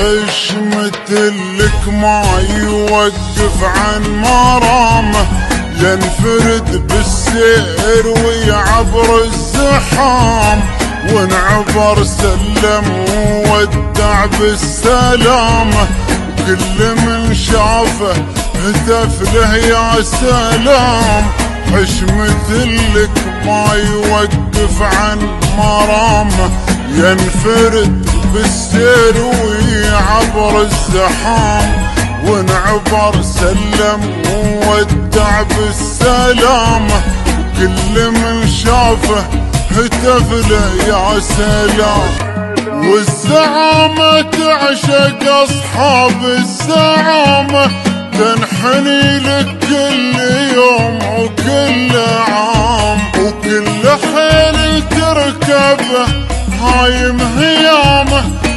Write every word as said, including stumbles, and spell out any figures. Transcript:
ايش مثلك ما يوقف عن مرامه، ينفرد بالسير ويعبر الزحام، ونعبر سلم وودع بالسلامه، كل من شافه هتف له يا سلام. عش مثلك ما يوقف عن مرامه، ينفرد بالسير ويعبر الزحام، ونعبر سلم وودع بالسلامه، كل من شافه هتف له يا سلام. والزعامة تعشق أصحاب الزعامة، تنحني لك كل يوم وكل عام، وكل حيل تركبه هايم هيامه،